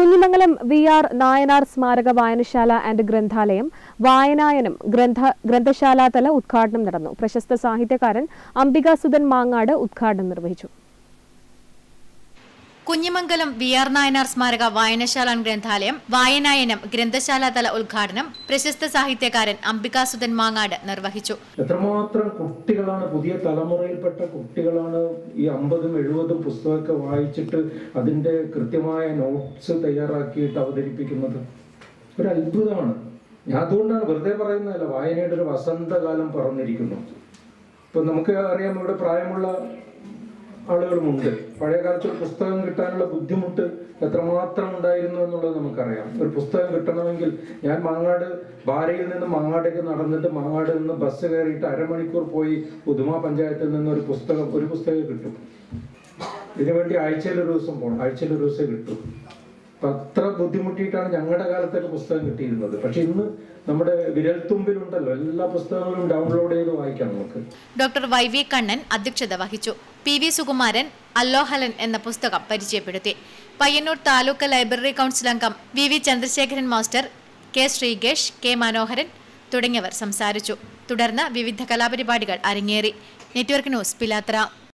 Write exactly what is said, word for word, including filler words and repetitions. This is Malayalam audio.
കുഞ്ഞിമംഗലം വി ആർ നായനാർ സ്മാരക വായനശാല ആൻഡ് ഗ്രന്ഥാലയം വായനായനം ഗ്രന്ഥ ഗ്രന്ഥശാലാതല ഉദ്ഘാടനം നടന്നു. പ്രശസ്ത സാഹിത്യകാരൻ അംബികാസുധൻ മാങ്ങാട് ഉദ്ഘാടനം നിർവഹിച്ചു. കുഞ്ഞിമംഗലം വി ആർ നായനാർ സ്മാരക വായനശാല ഗ്രന്ഥാലയം വായനായനം ഗ്രന്ഥശാലാതല ഉദ്ഘാടനം പ്രശസ്ത സാഹിത്യകാരൻ അംബികാസുധൻ മാങ്ങാട് നിർവഹിച്ചു. എത്രമാത്രം കുട്ടികളാണ്, പുതിയ തലമുറയിൽപ്പെട്ട കുട്ടികളാണ് ഈ അമ്പതും എഴുപതും പുസ്തകമൊക്കെ വായിച്ചിട്ട് അതിന്റെ കൃത്യമായ നോട്ട്സ് തയ്യാറാക്കിയിട്ട് അവതരിപ്പിക്കുന്നത്. ഒരു അത്ഭുതമാണ്. ഞാൻ അതുകൊണ്ടാണ് വെറുതെ പറയുന്നതല്ല, വായനയുടെ ഒരു വസന്തകാലം പറഞ്ഞിരിക്കുന്നു. ഇപ്പൊ നമുക്ക് അറിയാം, ഇവിടെ പ്രായമുള്ള ആളുകളുമുണ്ട്. പഴയ കാലത്ത് ഒരു പുസ്തകം കിട്ടാനുള്ള ബുദ്ധിമുട്ട് എത്രമാത്രം ഉണ്ടായിരുന്നു എന്നുള്ളത് നമുക്കറിയാം. ഒരു പുസ്തകം കിട്ടണമെങ്കിൽ ഞാൻ മാങ്ങാട് ബാരയിൽ നിന്ന് മാങ്ങാടേക്ക് നടന്നിട്ട് മാങ്ങാട് നിന്ന് ബസ് കയറിയിട്ട് അരമണിക്കൂർ പോയി പുതുമ പഞ്ചായത്തിൽ നിന്ന് ഒരു പുസ്തകം ഒരു പുസ്തകം കിട്ടും. ഇതിനുവേണ്ടി ആഴ്ചയിൽ ഒരു ദിവസം പോകണം, ആഴ്ചയിൽ ഒരു ദിവസം കിട്ടും. അപ്പം അത്ര ബുദ്ധിമുട്ടിയിട്ടാണ് ഞങ്ങളുടെ കാലത്തൊക്കെ പുസ്തകം കിട്ടിയിരുന്നത്. പക്ഷെ ഇന്ന് നമ്മുടെ വിരൽത്തുമ്പിലുണ്ടല്ലോ, എല്ലാ പുസ്തകങ്ങളും ഡൗൺലോഡ് ചെയ്ത് വായിക്കാം നമുക്ക്. ഡോക്ടർ വൈ വി കണ്ണൻ അധ്യക്ഷത വഹിച്ചു. പി വി സുകുമാരൻ അല്ലോഹലൻ എന്ന പുസ്തകം പരിചയപ്പെടുത്തി. പയ്യന്നൂർ താലൂക്ക് ലൈബ്രറി കൗൺസിൽ അംഗം V V Chandrasekharan master, K Sreekesh, K Manoharan തുടങ്ങിയവർ സംസാരിച്ചു. തുടർന്ന് വിവിധ കലാപരിപാടികൾ അരങ്ങേറി. Network news Pilathara.